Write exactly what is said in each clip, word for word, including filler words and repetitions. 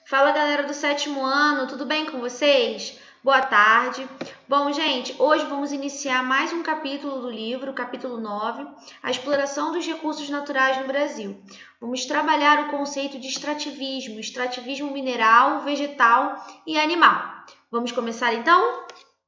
Fala galera do sétimo ano, tudo bem com vocês? Boa tarde. Bom, gente, hoje vamos iniciar mais um capítulo do livro, capítulo nove, a exploração dos recursos naturais no Brasil. Vamos trabalhar o conceito de extrativismo, extrativismo mineral, vegetal e animal. Vamos começar então?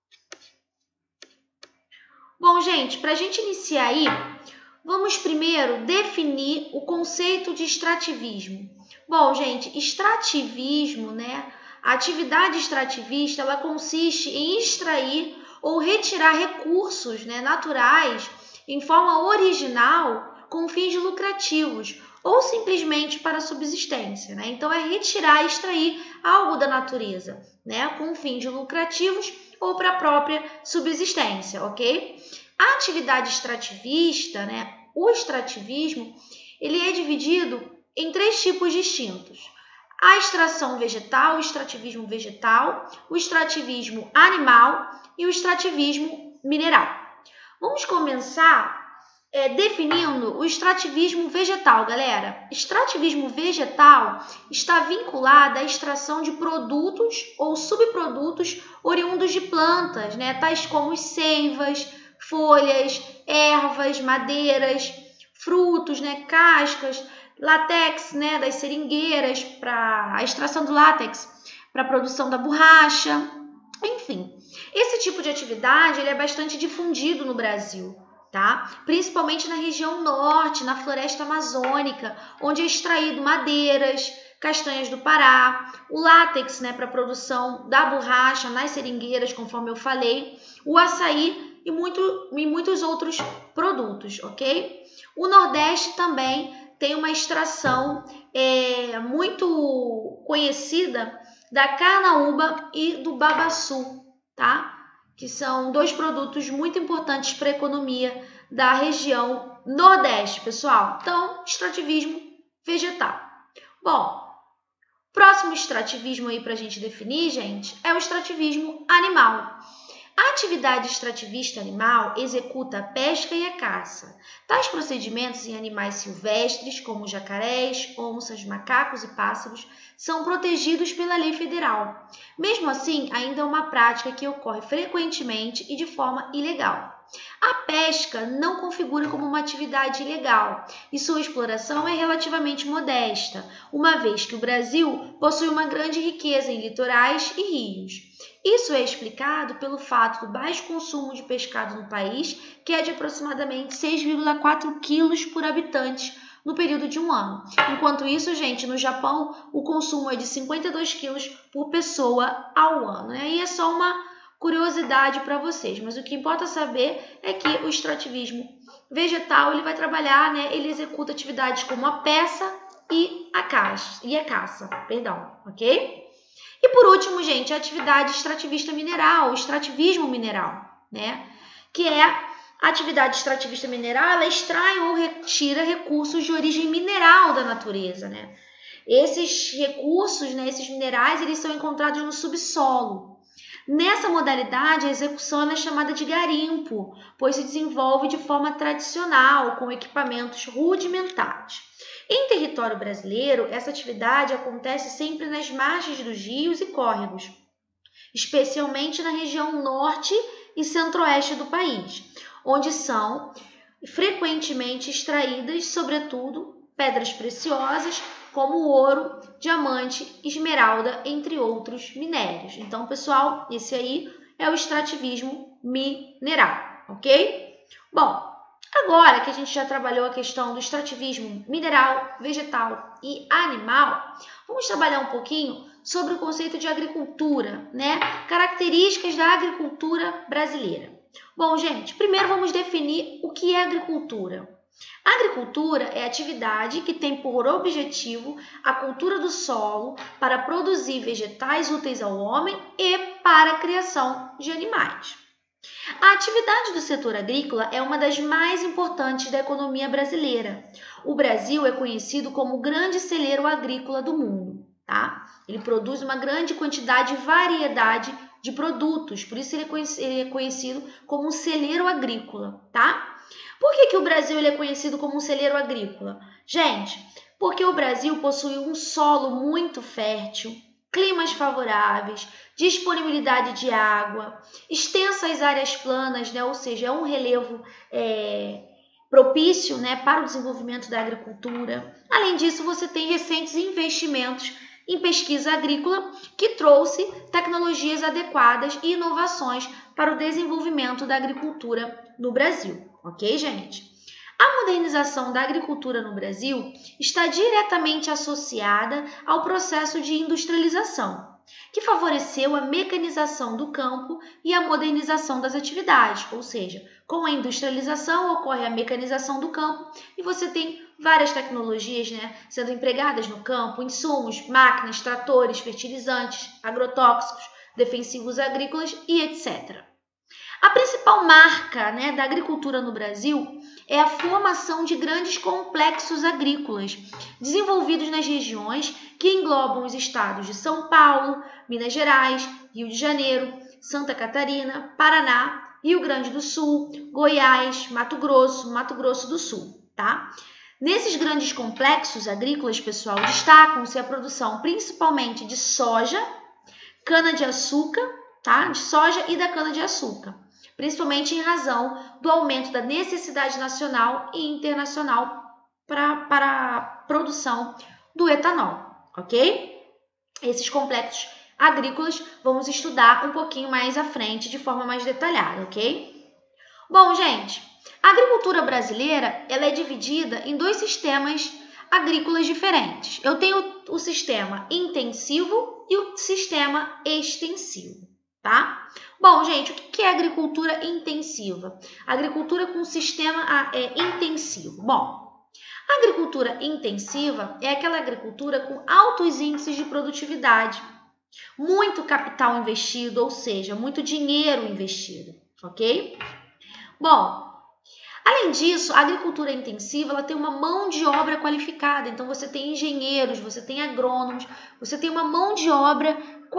Bom, gente, para a gente iniciar aí, vamos primeiro definir o conceito de extrativismo. Bom, gente, extrativismo, né? A atividade extrativista, ela consiste em extrair ou retirar recursos, né, naturais em forma original com fins lucrativos ou simplesmente para subsistência, né? Então, é retirar e extrair algo da natureza, né, com fins lucrativos ou para a própria subsistência, ok? A atividade extrativista, né, o extrativismo, ele é dividido em três tipos distintos. A extração vegetal, o extrativismo vegetal, o extrativismo animal e o extrativismo mineral. Vamos começar é, definindo o extrativismo vegetal, galera. Extrativismo vegetal está vinculado à extração de produtos ou subprodutos oriundos de plantas, né, tais como seivas, folhas, ervas, madeiras, frutos, né, cascas, látex, né, das seringueiras, para a extração do látex, para a produção da borracha, enfim. Esse tipo de atividade ele é bastante difundido no Brasil, tá? Principalmente na região norte, na floresta amazônica, onde é extraído madeiras, castanhas do Pará, o látex, né, para a produção da borracha nas seringueiras, conforme eu falei, o açaí e, muito, e muitos outros produtos, ok? O Nordeste também tem uma extração é, muito conhecida da carnaúba e do babaçu, tá? Que são dois produtos muito importantes para a economia da região Nordeste, pessoal. Então, extrativismo vegetal. Bom, próximo extrativismo aí para a gente definir, gente, é o extrativismo animal. A atividade extrativista animal executa a pesca e a caça. Tais procedimentos em animais silvestres, como jacarés, onças, macacos e pássaros, são protegidos pela lei federal. Mesmo assim, ainda é uma prática que ocorre frequentemente e de forma ilegal. A pesca não configura como uma atividade ilegal e sua exploração é relativamente modesta, uma vez que o Brasil possui uma grande riqueza em litorais e rios. Isso é explicado pelo fato do baixo consumo de pescado no país, que é de aproximadamente seis vírgula quatro quilos por habitante no período de um ano. Enquanto isso, gente, no Japão, o consumo é de cinquenta e dois quilos por pessoa ao ano. Né? E é só uma curiosidade para vocês, mas o que importa saber é que o extrativismo vegetal ele vai trabalhar, né? Ele executa atividades como a peça e a caça, e a caça, perdão, ok? E por último, gente, a atividade extrativista mineral, o extrativismo mineral, né? Que é a atividade extrativista mineral, ela extrai ou retira recursos de origem mineral da natureza, né? Esses recursos, né, esses minerais, eles são encontrados no subsolo. Nessa modalidade, a execução é chamada de garimpo, pois se desenvolve de forma tradicional, com equipamentos rudimentares. Em território brasileiro, essa atividade acontece sempre nas margens dos rios e córregos, especialmente na região norte e centro-oeste do país, onde são frequentemente extraídas, sobretudo, pedras preciosas, como ouro, diamante, esmeralda, entre outros minérios. Então, pessoal, esse aí é o extrativismo mineral, ok? Bom, agora que a gente já trabalhou a questão do extrativismo mineral, vegetal e animal, vamos trabalhar um pouquinho sobre o conceito de agricultura, né? Características da agricultura brasileira. Bom, gente, primeiro vamos definir o que é agricultura. A agricultura é a atividade que tem por objetivo a cultura do solo para produzir vegetais úteis ao homem e para a criação de animais. A atividade do setor agrícola é uma das mais importantes da economia brasileira. O Brasil é conhecido como o grande celeiro agrícola do mundo, tá? Ele produz uma grande quantidade e variedade de produtos, por isso ele é conhecido como um celeiro agrícola, tá? Por que que o Brasil ele é conhecido como um celeiro agrícola? Gente, porque o Brasil possui um solo muito fértil, climas favoráveis, disponibilidade de água, extensas áreas planas, né? Ou seja, é um relevo é, propício, né, para o desenvolvimento da agricultura. Além disso, você tem recentes investimentos em pesquisa agrícola que trouxe tecnologias adequadas e inovações para o desenvolvimento da agricultura no Brasil, ok, gente? A modernização da agricultura no Brasil está diretamente associada ao processo de industrialização, que favoreceu a mecanização do campo e a modernização das atividades, ou seja, com a industrialização ocorre a mecanização do campo e você tem várias tecnologias, né, sendo empregadas no campo, insumos, máquinas, tratores, fertilizantes, agrotóxicos, defensivos agrícolas e etcétera. A principal marca, né, da agricultura no Brasil é a formação de grandes complexos agrícolas, desenvolvidos nas regiões que englobam os estados de São Paulo, Minas Gerais, Rio de Janeiro, Santa Catarina, Paraná, Rio Grande do Sul, Goiás, Mato Grosso, Mato Grosso do Sul, tá? Nesses grandes complexos agrícolas, pessoal, destacam-se a produção principalmente de soja, cana-de-açúcar, tá? De soja e da cana-de-açúcar, principalmente em razão do aumento da necessidade nacional e internacional pra, para a produção do etanol, ok? Esses complexos agrícolas vamos estudar um pouquinho mais à frente, de forma mais detalhada, ok? Bom, gente, a agricultura brasileira ela é dividida em dois sistemas agrícolas diferentes. Eu tenho o sistema intensivo e o sistema extensivo, tá? Bom, gente, o que é agricultura intensiva? Agricultura com sistema é, intensivo. Bom, a agricultura intensiva é aquela agricultura com altos índices de produtividade, muito capital investido, ou seja, muito dinheiro investido, ok? Bom, além disso, a agricultura intensiva ela tem uma mão de obra qualificada, então você tem engenheiros, você tem agrônomos, você tem uma mão de obra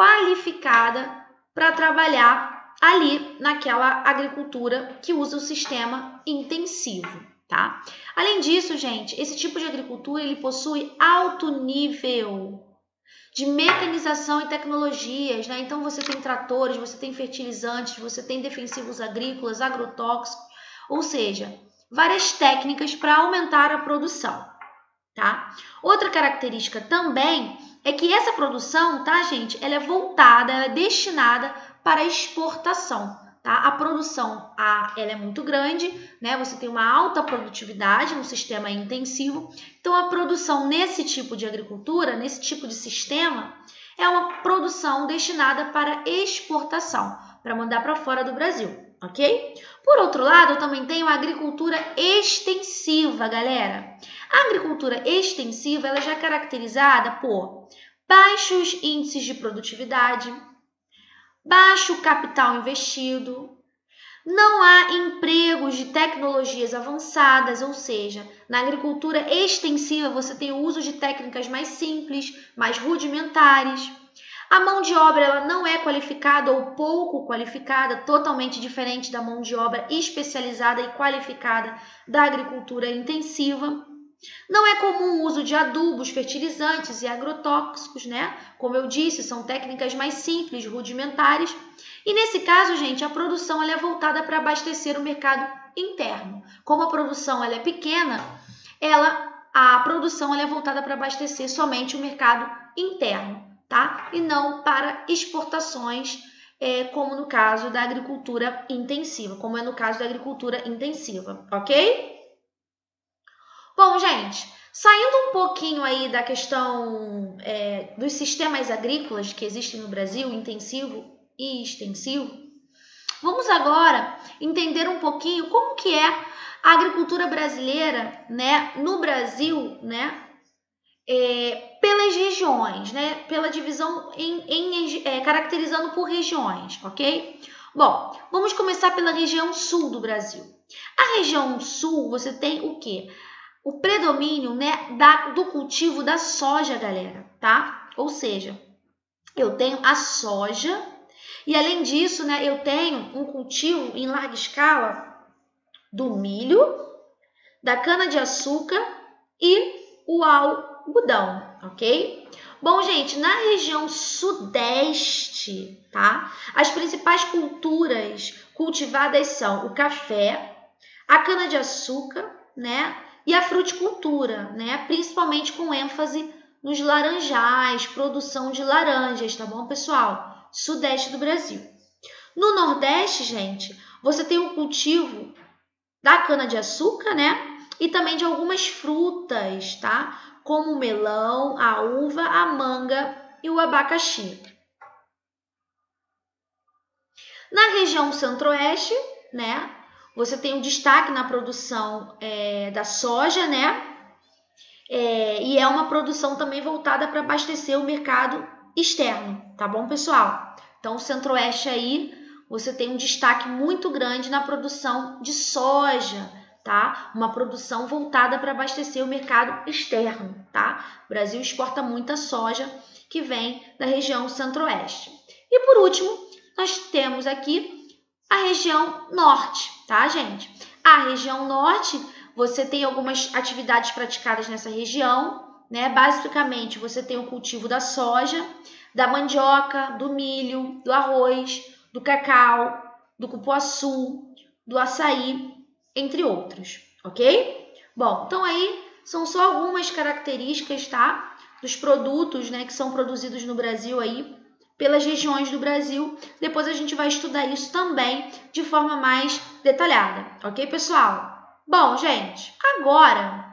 qualificada para trabalhar ali naquela agricultura que usa o sistema intensivo, tá? Além disso, gente, esse tipo de agricultura ele possui alto nível de mecanização e tecnologias, né? Então você tem tratores, você tem fertilizantes, você tem defensivos agrícolas, agrotóxicos, ou seja, várias técnicas para aumentar a produção, tá? Outra característica também é que essa produção, tá, gente, ela é voltada, ela é destinada para exportação, tá? A produção, a, ela é muito grande, né? Você tem uma alta produtividade no sistema intensivo, então a produção nesse tipo de agricultura, nesse tipo de sistema, é uma produção destinada para exportação, para mandar para fora do Brasil, ok? Por outro lado, eu também tenho a agricultura extensiva, galera. A agricultura extensiva ela já é caracterizada por baixos índices de produtividade, baixo capital investido, não há empregos de tecnologias avançadas, ou seja, na agricultura extensiva você tem o uso de técnicas mais simples, mais rudimentares. A mão de obra ela não é qualificada ou pouco qualificada, totalmente diferente da mão de obra especializada e qualificada da agricultura intensiva. Não é comum o uso de adubos, fertilizantes e agrotóxicos, né? Como eu disse, são técnicas mais simples, rudimentares. E nesse caso, gente, a produção ela é voltada para abastecer o mercado interno. Como a produção ela é pequena, ela, a produção ela é voltada para abastecer somente o mercado interno, tá? E não para exportações, é, como no caso da agricultura intensiva, como é no caso da agricultura intensiva, ok? Bom, gente, saindo um pouquinho aí da questão é, dos sistemas agrícolas que existem no Brasil, intensivo e extensivo, vamos agora entender um pouquinho como que é a agricultura brasileira, né, no Brasil, né, é, pelas regiões, né, pela divisão em, em é, caracterizando por regiões, ok? Bom, vamos começar pela região sul do Brasil. A região sul, você tem o quê? O predomínio, né, da, do cultivo da soja, galera, tá? Ou seja, eu tenho a soja e, além disso, né, eu tenho um cultivo em larga escala do milho, da cana-de-açúcar e o algodão, ok? Bom, gente, na região sudeste, tá? As principais culturas cultivadas são o café, a cana-de-açúcar, né? E a fruticultura, né? Principalmente com ênfase nos laranjais, produção de laranjas, tá bom, pessoal? Sudeste do Brasil. No Nordeste, gente, você tem o cultivo da cana-de-açúcar, né? E também de algumas frutas, tá? Como o melão, a uva, a manga e o abacaxi. Na região centro-oeste, né? Você tem um destaque na produção é, da soja, né? É, e é uma produção também voltada para abastecer o mercado externo, tá bom, pessoal? Então, o centro-oeste aí, você tem um destaque muito grande na produção de soja, tá? Uma produção voltada para abastecer o mercado externo, tá? O Brasil exporta muita soja que vem da região centro-oeste. E por último, nós temos aqui a região norte, tá, gente? A região norte, você tem algumas atividades praticadas nessa região, né? Basicamente, você tem o cultivo da soja, da mandioca, do milho, do arroz, do cacau, do cupuaçu, do açaí, entre outros, ok? Bom, então aí são só algumas características, tá? Dos produtos, né, que são produzidos no Brasil aí, pelas regiões do Brasil. Depois a gente vai estudar isso também de forma mais detalhada, ok, pessoal? Bom, gente, agora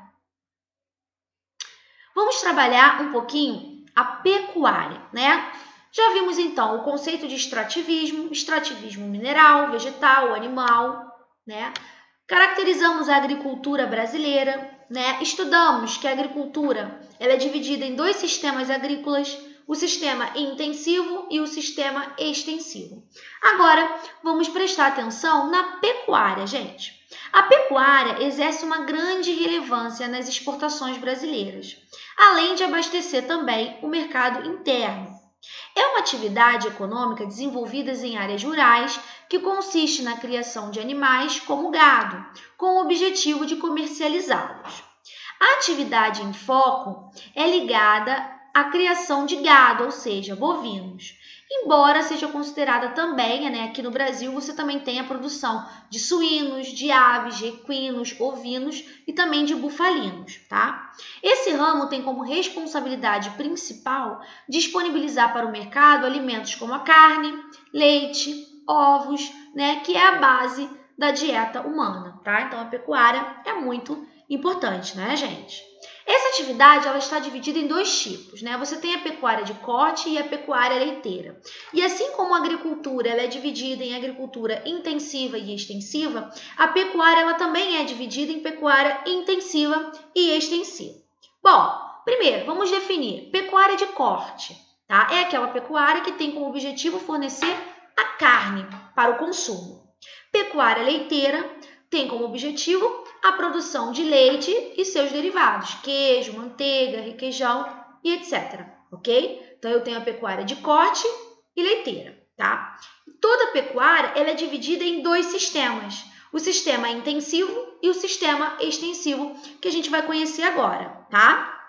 vamos trabalhar um pouquinho a pecuária, né? Já vimos então o conceito de extrativismo, extrativismo mineral, vegetal, animal, né? Caracterizamos a agricultura brasileira, né? Estudamos que a agricultura ela é dividida em dois sistemas agrícolas, o sistema intensivo e o sistema extensivo. Agora, vamos prestar atenção na pecuária, gente. A pecuária exerce uma grande relevância nas exportações brasileiras, além de abastecer também o mercado interno. É uma atividade econômica desenvolvida em áreas rurais que consiste na criação de animais como gado, com o objetivo de comercializá-los. A atividade em foco é ligada à criação de gado, ou seja, bovinos. Embora seja considerada também, né, aqui no Brasil, você também tem a produção de suínos, de aves, de equinos, ovinos e também de bufalinos, tá? Esse ramo tem como responsabilidade principal disponibilizar para o mercado alimentos como a carne, leite, ovos, né, que é a base da dieta humana, tá? Então, a pecuária é muito importante, né, gente? Essa atividade ela está dividida em dois tipos, né? Você tem a pecuária de corte e a pecuária leiteira. E assim como a agricultura ela é dividida em agricultura intensiva e extensiva, a pecuária ela também é dividida em pecuária intensiva e extensiva. Bom, primeiro, vamos definir pecuária de corte, tá? É aquela pecuária que tem como objetivo fornecer a carne para o consumo. Pecuária leiteira tem como objetivo a produção de leite e seus derivados, queijo, manteiga, requeijão e etcétera. Ok? Então, eu tenho a pecuária de corte e leiteira, tá? Toda pecuária ela é dividida em dois sistemas, o sistema intensivo e o sistema extensivo, que a gente vai conhecer agora, tá?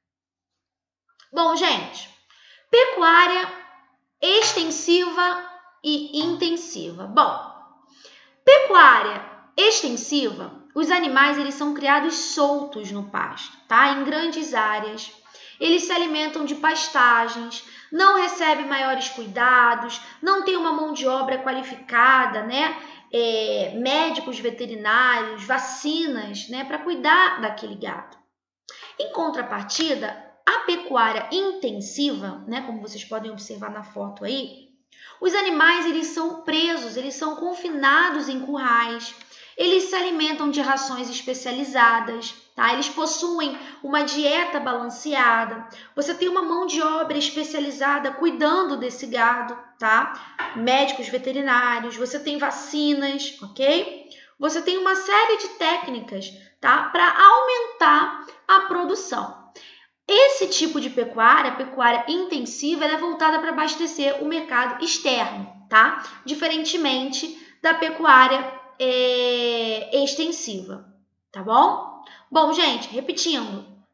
Bom, gente, pecuária extensiva e intensiva. Bom, pecuária extensiva, os animais eles são criados soltos no pasto, tá? Em grandes áreas. Eles se alimentam de pastagens, não recebem maiores cuidados, não tem uma mão de obra qualificada, né? É, médicos veterinários, vacinas, né? Para cuidar daquele gado. Em contrapartida, a pecuária intensiva, né? Como vocês podem observar na foto aí, os animais eles são presos, eles são confinados em currais, eles se alimentam de rações especializadas, tá? Eles possuem uma dieta balanceada, você tem uma mão de obra especializada cuidando desse gado, tá? Médicos veterinários, você tem vacinas, ok? Você tem uma série de técnicas, tá? Para aumentar a produção. Esse tipo de pecuária, pecuária intensiva, ela é voltada para abastecer o mercado externo, tá? Diferentemente da pecuária é, extensiva, tá bom? Bom, gente, repetindo,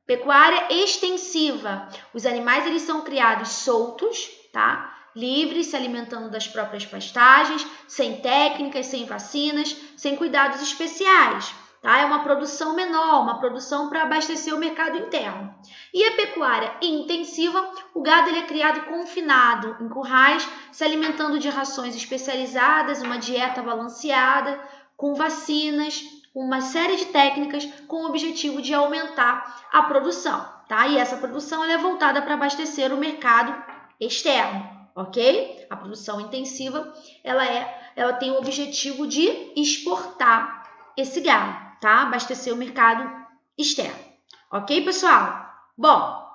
Pecuária extensiva. Os animais eles são criados soltos, tá? Livres, se alimentando das próprias pastagens, sem técnicas, sem vacinas, sem cuidados especiais. Tá? É uma produção menor, uma produção para abastecer o mercado interno. E a pecuária intensiva, o gado ele é criado confinado em currais, se alimentando de rações especializadas, uma dieta balanceada, com vacinas, uma série de técnicas com o objetivo de aumentar a produção. Tá? E essa produção ela é voltada para abastecer o mercado externo, ok? A produção intensiva ela, é, ela tem o objetivo de exportar esse gado. Tá? Abastecer o mercado externo. Ok, pessoal? Bom,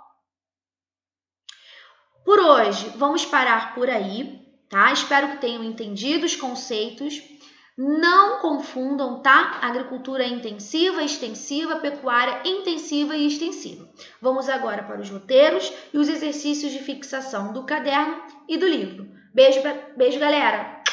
por hoje vamos parar por aí, tá? Espero que tenham entendido os conceitos. Não confundam, tá? Agricultura intensiva, extensiva, pecuária intensiva e extensiva. Vamos agora para os roteiros e os exercícios de fixação do caderno e do livro. Beijo, beijo, galera!